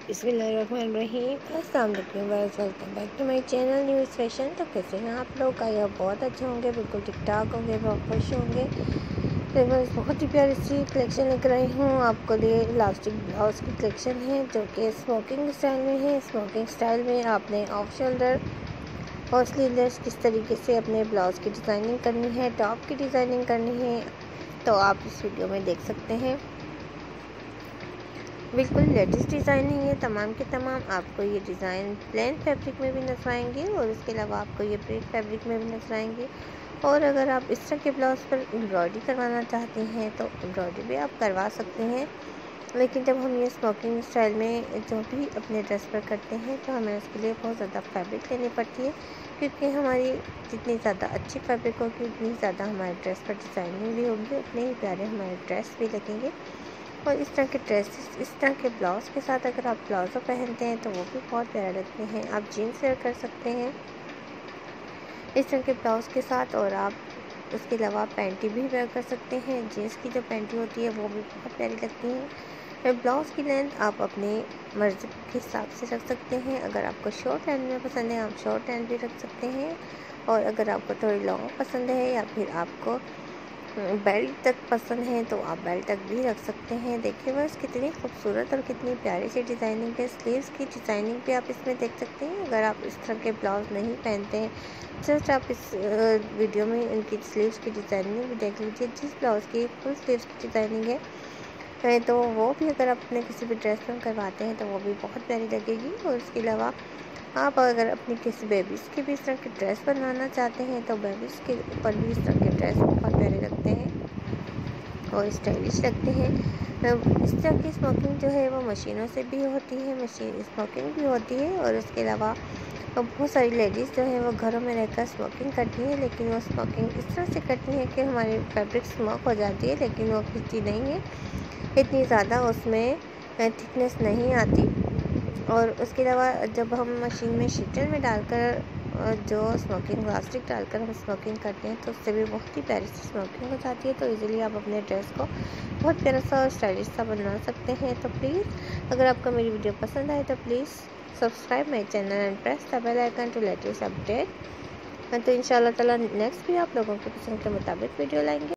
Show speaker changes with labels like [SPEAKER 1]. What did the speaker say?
[SPEAKER 1] बिस्मिल्लाहिर्रहमानिर्रहीम। अस्सलाम वालेकुम guys, welcome back to my channel news fashion. तो कैसे हैं आप लोग? का यह बहुत अच्छे होंगे, बिल्कुल ठीक ठाक होंगे, बहुत खुश होंगे। तो बस बहुत ही प्यारी सी कलेक्शन लेकर आई हूँ आपको लिए। इलास्टिक ब्लाउज की कलेक्शन है जो कि स्मोकिंग स्टाइल में है। स्मोकिंग स्टाइल में आपने ऑफ शोल्डर और स्लीवलेस किस तरीके से अपने ब्लाउज़ की डिज़ाइनिंग करनी है, टॉप की डिज़ाइनिंग करनी है, तो आप इस वीडियो में देख सकते हैं। बिल्कुल लेटेस्ट डिज़ाइन है ये तमाम के तमाम। आपको ये डिज़ाइन प्लेन फैब्रिक में भी नजर आएंगे और इसके अलावा आपको ये प्रिंट फैब्रिक में भी नजर आएंगे। और अगर आप इस तरह के ब्लाउज़ पर एम्ब्रॉयडरी करवाना चाहते हैं तो एम्ब्रॉयडरी भी आप करवा सकते हैं। लेकिन जब हम ये स्मोकिंग स्टाइल में जो भी अपने ड्रेस पर करते हैं तो हमें उसके लिए बहुत ज़्यादा फैब्रिक लेनी पड़ती है, क्योंकि हमारी जितनी ज़्यादा अच्छी फैब्रिक होगी उतनी ज़्यादा हमारे ड्रेस पर डिज़ाइनिंग भी होगी, उतने ही प्यारे हमारे ड्रेस भी लगेंगे। और इस तरह के ड्रेसेस, इस तरह के ब्लाउज़ के साथ अगर आप प्लाजो पहनते हैं तो वो भी बहुत प्यारे लगते हैं। आप जीन्स वेयर कर सकते हैं इस तरह के ब्लाउज़ के साथ, और आप उसके अलावा पैंटी भी वेयर कर सकते हैं। जीन्स की जो पैंटी होती है वो भी बहुत प्यारी लगती हैं। ब्लाउज़ की लेंथ आप अपनी मर्ज़ी के हिसाब से रख सकते हैं। अगर आपको शॉर्ट हैंड में पसंद है आप शॉर्ट हैंड भी रख सकते हैं, और अगर आपको थोड़ी लॉन्ग पसंद है या फिर आपको बेल्ट तक पसंद है तो आप बेल्ट तक भी रख सकते हैं। देखिए बस कितनी खूबसूरत और कितनी प्यारी सी डिज़ाइनिंग है। स्लीव्स की डिज़ाइनिंग भी आप इसमें देख सकते हैं। अगर आप इस तरह के ब्लाउज नहीं पहनते हैं, जस्ट आप इस वीडियो में इनकी स्लीव्स की डिज़ाइनिंग भी देख लीजिए। जिस ब्लाउज़ की फुल स्लीव्स की डिज़ाइनिंग है तो वो भी अगर आप अपने किसी भी ड्रेस में करवाते हैं तो वो भी बहुत प्यारी लगेगी। और उसके अलावा आप अगर अपनी किसी बेबीज़ की भी इस तरह की ड्रेस बनवाना चाहते हैं तो बेबीज़ के ऊपर भी इस तरह के ड्रेस बहुत प्यारे लगते हैं और स्टाइलिश लगते हैं। इस तरह की स्मोकिंग जो है वो मशीनों से भी होती है, मशीन स्मोकिंग भी होती है। और उसके अलावा बहुत सारी लेडीज़ जो है वो घरों में रहकर स्मोकिंग करती हैं, लेकिन वो स्मोकिंग इस तरह से करती हैं कि हमारी फैब्रिक स्मोक हो जाती है, लेकिन वो खिंचती नहीं है, इतनी ज़्यादा उसमें थिकनेस नहीं आती। और उसके अलावा जब हम मशीन में शीटल में डालकर जो स्मोकिंग प्लास्टिक डालकर हम स्मोकिंग करते हैं तो उससे भी बहुत ही प्यारी सी स्मोकिंग हो जाती है। तो इजीली आप अपने ड्रेस को बहुत प्यारा सा और स्टाइलिश सा बना सकते हैं। तो प्लीज़ अगर आपको मेरी वीडियो पसंद आए तो please subscribe my channel and press the bell icon to latest update. तो इंशाल्लाह ताला नेक्स्ट भी आप लोगों के पसंद के मुताबिक वीडियो लाएंगे।